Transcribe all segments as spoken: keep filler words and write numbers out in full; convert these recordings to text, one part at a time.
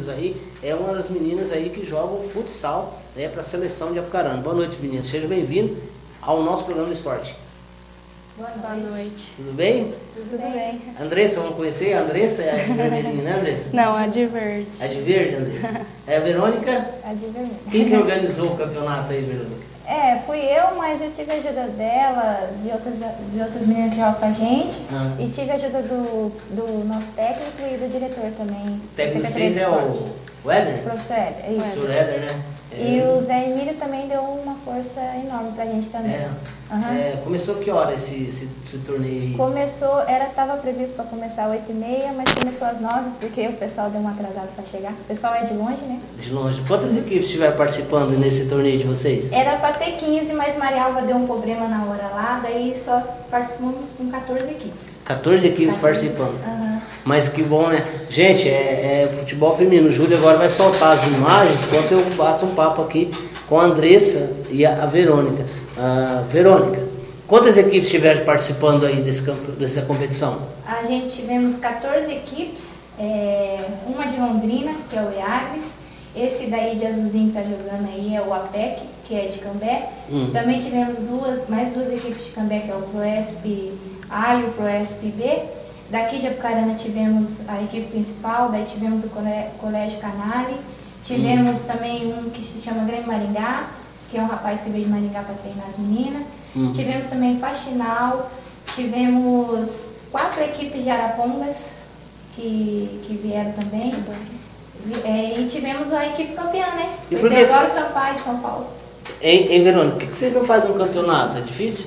aí, é uma das meninas aí que jogam futsal, né, para a seleção de Apucarana. Boa noite, meninas. Seja bem-vindo ao nosso programa de esporte. Boa noite. Tudo bem? Tudo bem. Andressa, vamos conhecer? A Andressa é a de vermelhinho, né, Andressa? Não, a de verde. A de verde, Andressa? É a Verônica? A de vermelho. Quem que organizou o campeonato aí, Verônica? É, fui eu, mas eu tive a ajuda dela, de outras, de outras meninas que jogam com a gente, Ah. e tive a ajuda do, do nosso técnico e do diretor também. O técnico de Secretaria vocês de é Esporte. o, o Éder? Professor Éder, é isso. Professor Éder, né? E É. o Zé Emílio também deu uma força enorme pra gente também. É. Aham. É, começou que hora esse, esse, esse torneio aí? Começou, era, estava previsto para começar às oito e meia, mas começou às nove, porque o pessoal deu uma atrasada para chegar. O pessoal é de longe, né? De longe. Quantas equipes estiveram participando nesse torneio de vocês? Era para ter quinze, mas Marialva deu um problema na hora lá, daí só participamos com quatorze equipes. quatorze equipes quatorze. participando. Aham. Mas que bom, né? Gente, é, é futebol feminino. O Júlio agora vai soltar as imagens enquanto eu bato um papo aqui com a Andressa e a, a Verônica. Ah, Verônica, quantas equipes estiveram participando aí desse campo, dessa competição? A gente tivemos quatorze equipes, é, uma de Londrina, que é o Eagres, esse daí de azulzinho que está jogando aí é o A P E C, que é de Cambé. Hum. Também tivemos duas, mais duas equipes de Cambé, que é o Proesp A e o Proesp B. Daqui de Apucarana tivemos a equipe principal, daí tivemos o Cole- Colégio Canale, tivemos Hum. também um que se chama Grêmio Maringá, que é um rapaz que veio de Maringá para treinar as meninas. Hum. Tivemos também Faxinal, tivemos quatro equipes de Arapongas que, que vieram também. Vi- é, e tivemos a equipe campeã, né? E Foi por que- Teodoro Sampaio de São Paulo. Hein, hein Verônica, por que que você não faz um campeonato? É difícil?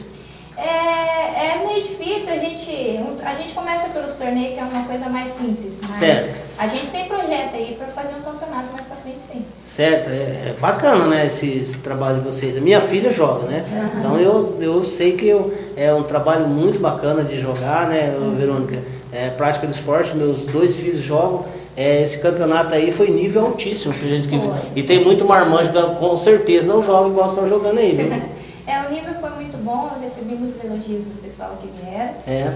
É, é meio difícil, a gente, a gente começa pelos torneios, que é uma coisa mais simples, mas Certo. a gente tem projeto aí para fazer um campeonato mais pra frente, sim. Certo, é, é bacana, né, esse, esse trabalho de vocês. A minha filha joga, né? Uhum. Então eu, eu sei que eu, é um trabalho muito bacana de jogar, né, Uhum. Verônica? É, prática do esporte, meus dois filhos jogam. É, esse campeonato aí foi nível altíssimo, pra gente que... Foi. E tem muito marmanjo que com certeza não joga igual estão jogando aí, viu? É, o nível foi muito bom, eu recebi muitos elogios do pessoal que vieram. É.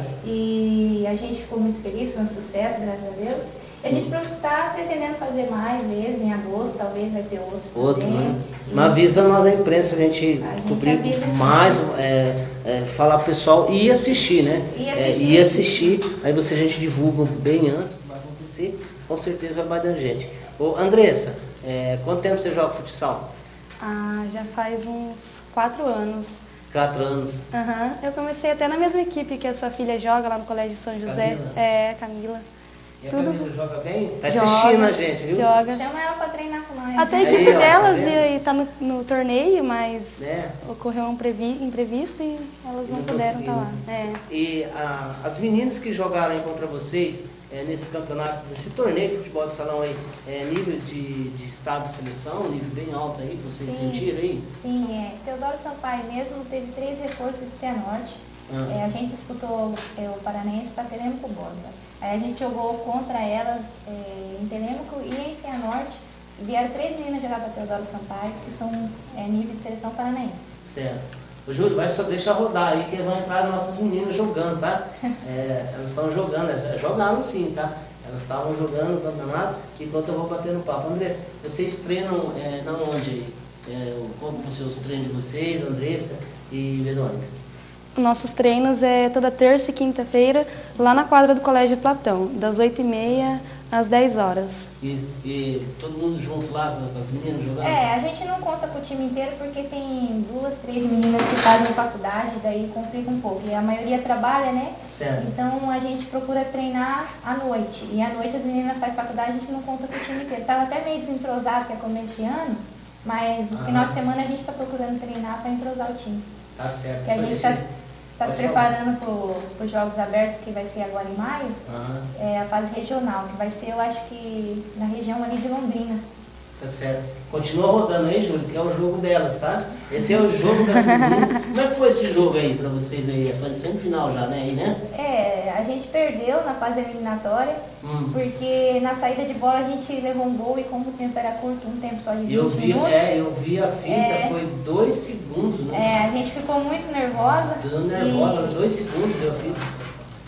E a gente ficou muito feliz, foi um sucesso, graças a Deus. E a gente está pretendendo fazer mais vezes, em agosto, talvez vai ter outros Outro, também. né? E- Mas avisa nós a imprensa, a gente, A gente cobrir avisa. mais, é, é, falar pro pessoal e assistir, né? E É, assistir. e assistir, aí você a gente divulga bem antes que vai acontecer, com certeza vai bastante gente. Ô, Andressa, é, quanto tempo você joga futsal? Ah, já faz uns quatro anos. Quatro anos. Aham. Eu comecei até na mesma equipe que a sua filha joga lá no Colégio São José. Camila? É, Camila. E a Tudo- Camila joga bem? Tá Joga, assistindo a gente, viu? Joga. Chama ela para treinar com nós. Até a Aí, equipe ó, tá delas vendo? ia estar no, no torneio, mas Né? ocorreu um previ, imprevisto e elas não Não puderam estar lá. conseguiram. É. E a, as meninas que jogaram aí contra vocês é, nesse campeonato, nesse torneio de futebol de salão aí, é, nível de, de estado de seleção, nível bem alto aí, vocês Sim. sentiram aí? Sim, é. Teodoro Sampaio mesmo teve três reforços de Cianorte. Ah. É, a gente disputou é, o Paranense para Telêmaco Borba. Aí a gente jogou contra elas é, em Telêmaco e em Cianorte. E vieram três meninas jogar para Teodoro Sampaio, que são é, nível de seleção paranaense. Certo. Ô Júlio, vai só deixar rodar aí que vão entrar nossas meninas jogando, tá? É, elas estão jogando, elas jogaram sim, tá? Elas estavam jogando o campeonato enquanto eu vou bater no papo. Andressa, vocês treinam é, na onde aí? É, como são os seus treinos de vocês, Andressa e Verônica? Nossos treinos é toda terça e quinta-feira lá na quadra do Colégio Platão, das oito e meia às dez horas. E, e todo mundo junto lá com as meninas jogando? É, a gente não conta com o time inteiro porque tem duas, três meninas que fazem faculdade, daí complica um pouco. E a maioria trabalha, né? Certo. Então a gente procura treinar à noite. E à noite as meninas fazem faculdade, a gente não conta com o time inteiro. Tava até meio desentrosado, que é começo de ano, mas no Aham. final de semana a gente está procurando treinar para entrosar o time. Tá certo. Que a Só gente esse- está se Pode preparando para os Jogos Abertos, que vai ser agora em maio, Aham. é a fase regional, que vai ser, eu acho que na região ali de Londrina. Tá certo. Continua rodando aí, Júlio, que é o jogo delas, tá? Esse é o jogo das meninas. Como é que foi esse jogo aí pra vocês aí? Foi semifinal já, né? Aí, né? É, a gente perdeu na fase eliminatória, Hum. porque na saída de bola a gente levou um gol e como o tempo era curto, um tempo só de vinte Eu vi, minutos, é, eu vi a fita, É. foi dois segundos, né? é, a gente ficou muito nervosa. Dando nervosa, e- dois segundos eu vi.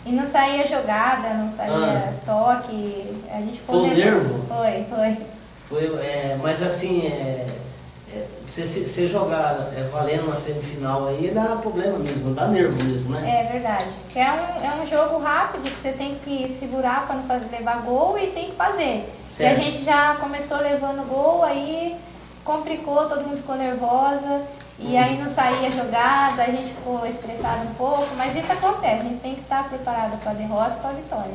E não saía jogada, não saía Ah. toque. A gente ficou Foi o nervo? Foi, foi. Foi, é, mas assim, é, é, você, você jogar é, valendo uma semifinal aí dá problema mesmo, dá nervo mesmo, né? É verdade. É um, é um jogo rápido que você tem que segurar para não fazer, levar gol e tem que fazer. Certo. E a gente já começou levando gol, aí complicou, todo mundo ficou nervosa. E aí não saía a jogada, a gente ficou estressado um pouco, mas isso acontece, a gente tem que estar preparado para a derrota e para a vitória,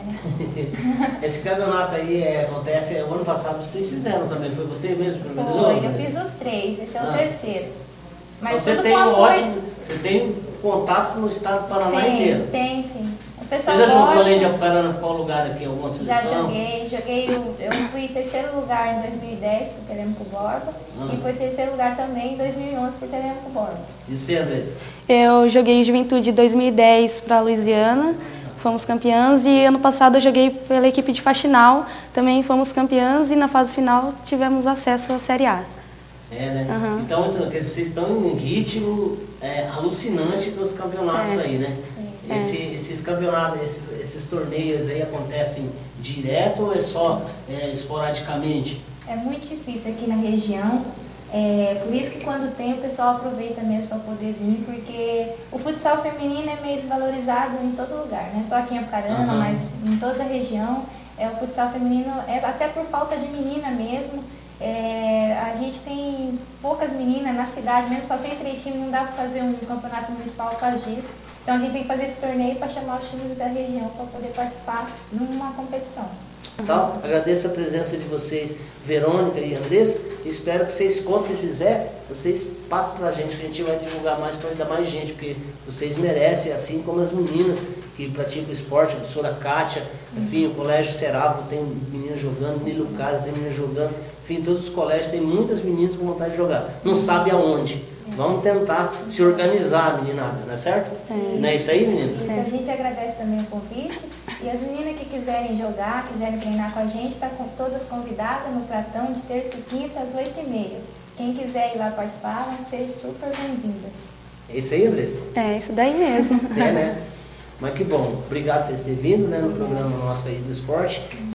né? Esse campeonato aí é, acontece, é, o ano passado vocês fizeram também, foi você mesmo que organizou? Foi, eu fiz os três, esse é o Ah. terceiro. Mas você tudo tem com um apoio. ótimo, você tem contatos no estado do Paraná Tem, inteiro. tem, sim. O Você pessoal já jogou gosta. além de Apucarana em qual lugar aqui, alguma Já seleção? joguei, joguei, o- eu fui terceiro lugar em dois mil e dez por Telêmaco Borba Ah. e fui terceiro lugar também em dois mil e onze por Telêmaco Borba. E você, Andrés? Eu joguei Juventude dois mil e dez para Louisiana, fomos campeãs, e ano passado eu joguei pela equipe de Faxinal, também fomos campeãs, e na fase final tivemos acesso à Série A. É, né? Aham. Então, então, quer dizer, vocês estão em ritmo é, alucinante para os campeonatos É. aí, né? É. Esse, esses campeonatos, esses, esses torneios aí acontecem direto ou é só é, esporadicamente? É muito difícil aqui na região, é, por isso que quando tem o pessoal aproveita mesmo para poder vir, porque o futsal feminino é meio desvalorizado em todo lugar, não é só aqui em Apucarana, Aham. mas em toda a região. É, o futsal feminino, é, até por falta de menina mesmo, é, a gente tem poucas meninas na cidade mesmo, só tem três times, não dá para fazer um campeonato municipal por causa disso. Então a gente tem que fazer esse torneio para chamar os times da região para poder participar numa competição. Então, agradeço a presença de vocês, Verônica e Andressa. Espero que vocês, quando vocês fizerem, vocês passem para a gente, que a gente vai divulgar mais para ainda mais gente, porque vocês merecem, assim como as meninas que praticam esporte, a professora Kátia, enfim, o Colégio Seravo tem meninas jogando, Nilo Cário tem meninas jogando, enfim, todos os colégios têm muitas meninas com vontade de jogar. Não sabe aonde. Vamos tentar se organizar, meninadas, não é certo? É. Não é isso aí, meninas? Isso, a gente agradece também o convite. E as meninas que quiserem jogar, quiserem treinar com a gente, está com todas convidadas no Pratão de terça e quinta às oito e meia. Quem quiser ir lá participar, vão ser super bem-vindas. É isso aí, Andressa? É, isso daí mesmo. É, né? Mas que bom. Obrigado por vocês terem vindo, né, no programa nosso aí do esporte.